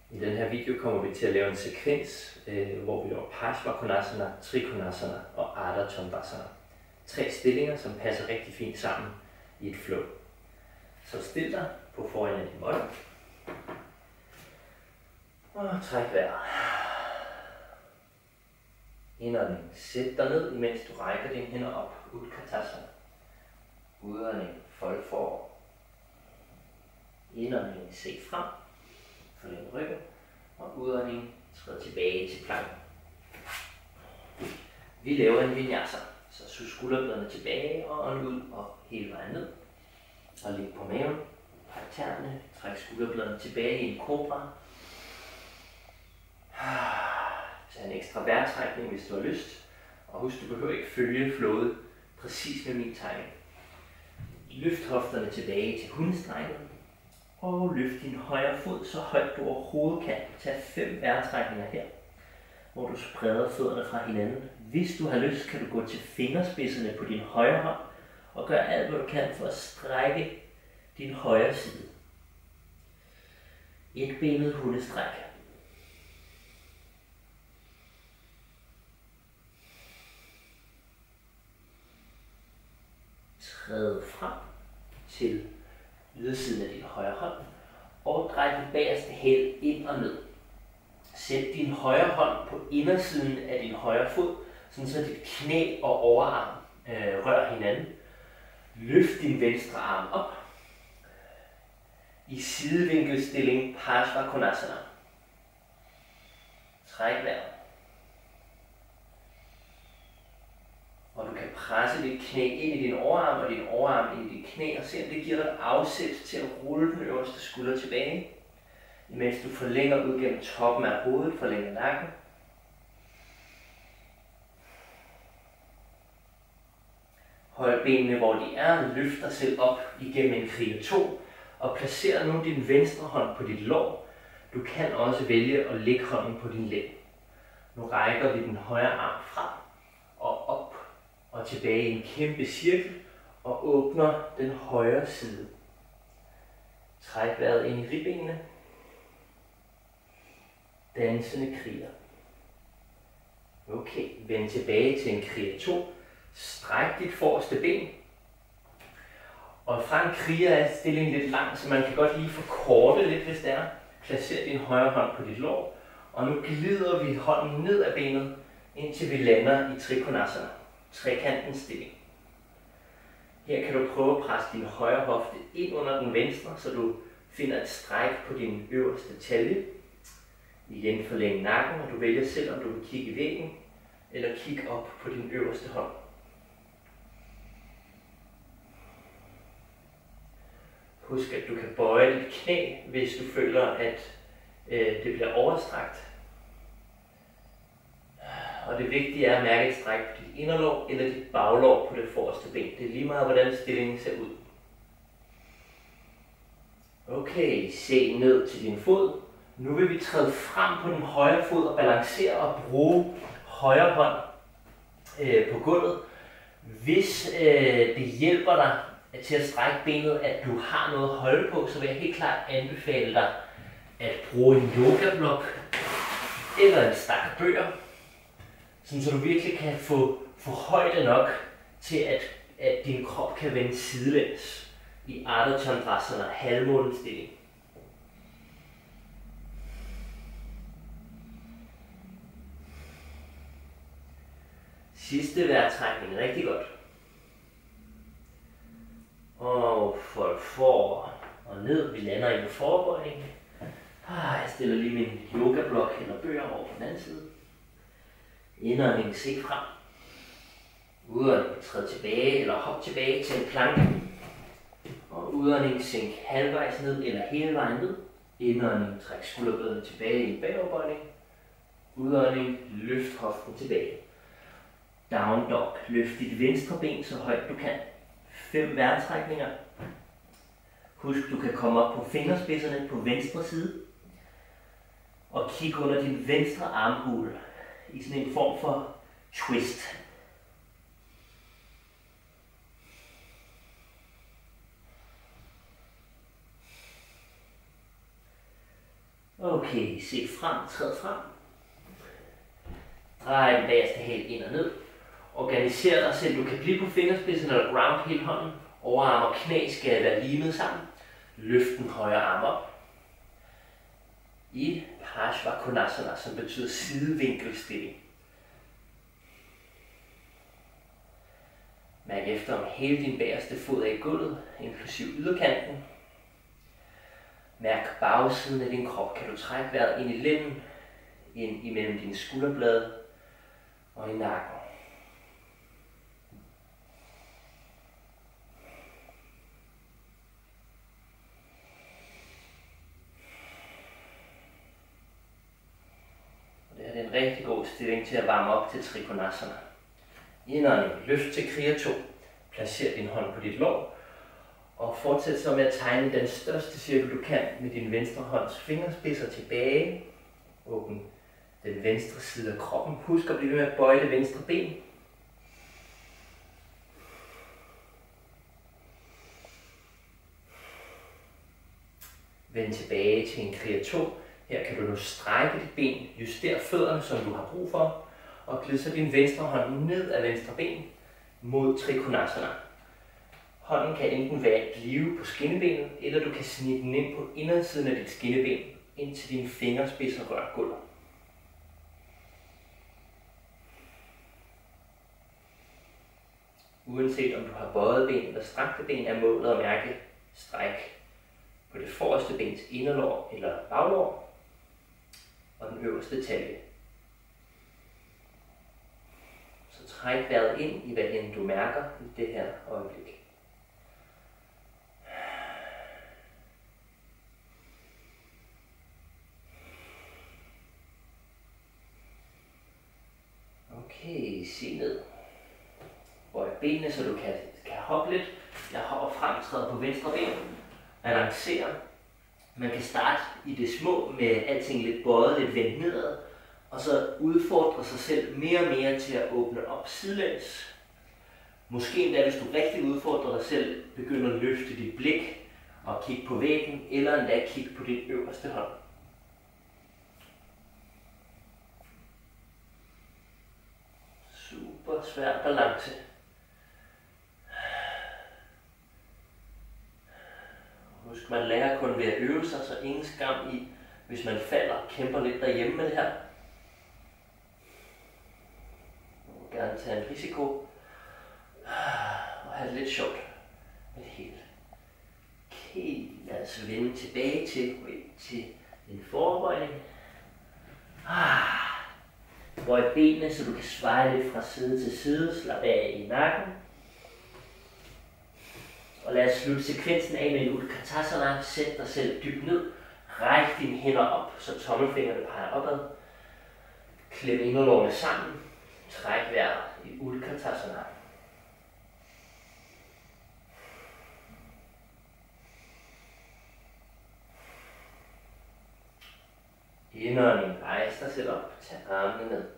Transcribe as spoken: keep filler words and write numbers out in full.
I den her video kommer vi til at lave en sekvens, øh, hvor vi laver Parsvakonasana, Trikonasana og Ardha Chandrasana. Tre stillinger, som passer rigtig fint sammen i et flow. Så stil dig på foran af din mål. Og træk vejret. Indånding. Sæt dig ned, imens du rækker dine hænder op. Utkatasana. Udånding. Fold forover. Indånding. Se frem. Forlæng ryggen. Og udånding. Træd tilbage til planken. Vi laver en vinyasa. Så sug skulderbladene tilbage og ånd ud og hele vejen ned. Og lig på maven. Peg tæerne. Træk skulderbladene tilbage i en kobra. Tag en ekstra vejrtrækning, hvis du har lyst. Og husk, du behøver ikke følge flowet præcis med min tegning. Løft hofterne tilbage til hundestrengen. Og løft din højre fod så højt du overhovedet kan. Tag fem vejrtrækninger her, hvor du spreder fødderne fra hinanden. Hvis du har lyst, kan du gå til fingerspidserne på din højre hånd og gøre alt, hvad du kan for at strække din højre side. Et benet hundestræk. Træd frem til ydersiden af din højre hånd og drej den bagerste hæl ind og ned. Sæt din højre hånd på indersiden af din højre fod, så dit knæ og overarm øh, rører hinanden. Løft din venstre arm op i sidevinkelstilling Parsvakonasana. Træk vejret. Og du kan presse dit knæ ind i din overarm og din overarm ind i dit knæ og se om det giver dig et afsæt til at rulle den øverste skulder tilbage. Imens du forlænger ud gennem toppen af hovedet, forlænger nakken. Hold benene hvor de er, løft dig selv op igennem en kriger to og placer nu din venstre hånd på dit lår. Du kan også vælge at lægge hånden på din læg. Nu rækker vi den højre arm frem og op og tilbage i en kæmpe cirkel og åbner den højre side. Træk vejret ind i ribbenene. Dansende kriger. Okay, vend tilbage til en kriger to. Stræk dit forreste ben. Og fra en kriger er stillingen lidt lang, så man kan godt lige forkorte lidt, hvis det er. Placer din højre hånd på dit lår. Og nu glider vi hånden ned ad benet, indtil vi lander i Trikonasana. Trekantens stilling. Her kan du prøve at presse din højre hofte ind under den venstre, så du finder et stræk på din øverste talje. Igen forlæng nakken, og du vælger selv, om du vil kigge i væggen, eller kigge op på din øverste hånd. Husk, at du kan bøje dit knæ, hvis du føler, at øh, det bliver overstrakt. Og det vigtige er at mærke et stræk på dit inderlår eller dit baglår på det forreste ben. Det er lige meget, hvordan stillingen ser ud. Okay, se ned til din fod. Nu vil vi træde frem på den højre fod og balancere og bruge højre hånd øh, på gulvet. Hvis øh, det hjælper dig til at strække benet, at du har noget at holde på, så vil jeg helt klart anbefale dig at bruge en yogablok eller en stak bøger, så du virkelig kan få, få højde nok til, at, at din krop kan vende sidelæns i Ardha Chandrasana, halvmånens stilling. Sidste vejrtrækning, rigtig godt. Og fold for og ned, vi lander i en forbøjning. Jeg stiller lige min yogablok eller bøger over på den anden side. Indånding, se frem. Udånding, træd tilbage eller hop tilbage til en planke. Og udånding, sænk halvvejs ned eller hele vejen ned. Indånding, træk skulderbladene tilbage i en bagoverbøjning. Udånding, løft hoften tilbage. Down dog, løft dit venstre ben så højt du kan. Fem vejrtrækninger. Husk, du kan komme op på fingerspidserne på venstre side. Og kig under din venstre armhule i sådan en form for twist. Okay, se frem, træd frem. Drej den bagerste hæl ind og ned. Organiser dig, så du kan blive på fingerspidsen eller ground hele hånden. Overarm og knæ skal være limet sammen. Løft den højre arm op. I Parshvakonasana, som betyder sidevinkelstilling. Mærk efter, om hele din bagerste fod er i gulvet, inklusiv yderkanten. Mærk bagsiden af din krop. Kan du trække vejret ind i lænden, ind imellem dine skulderblade og i nakken. Og det her er en rigtig god stilling til at varme op til Trikonasana. Indånding, løft til Kriya to. Placer din hånd på dit lår. Og fortsæt så med at tegne den største cirkel du kan med din venstre hånds fingerspidser tilbage. Åbn den venstre side af kroppen. Husk at blive ved med at bøje det venstre ben. Vend tilbage til en Kriya to. Her kan du nu strække dit ben, justere fødderne, som du har brug for, og glid så din venstre hånd ned ad venstre ben mod Trikonasana. Hånden kan enten være at blive på skinnebenet, eller du kan snige den ind på indersiden af dit skinneben, indtil dine fingerspidser rører gulvet. Uanset om du har bøjet ben eller strakte ben, er målet at mærke stræk på det forreste bens inderlår eller baglår og den øverste talje. Så træk vejret ind i hvad end du mærker i det her øjeblik. Okay, se ned. Bøj benene, så du kan, kan hoppe lidt. Jeg hopper frem, træder på venstre ben. Balancerer. Man kan starte i det små med alting lidt bøjet, lidt vendt nedad. Og så udfordre sig selv mere og mere til at åbne op sidelæns. Måske endda, hvis du rigtig udfordrer dig selv, begynder at løfte dit blik og kigge på væggen, eller endda kigge på dit øverste hånd. Super svær balance. Husk, man lærer kun ved at øve sig, så ingen skam i, hvis man falder, kæmper lidt derhjemme med det her. Man må gerne tage en risiko og have det lidt sjovt med det hele. Okay, lad os vende tilbage til, til en forbøjning. Bøj benene, så du kan sveje lidt fra side til side. Slap af i nakken. Og lad os slutte sekvensen af med en Utkatasana. Sæt dig selv dybt ned. Ræk dine hænder op, så tommelfingrene peger opad. Klem inderlårene sammen. Træk vejret i Utkatasana. Indånding, rejs dig selv op. Tag armene ned.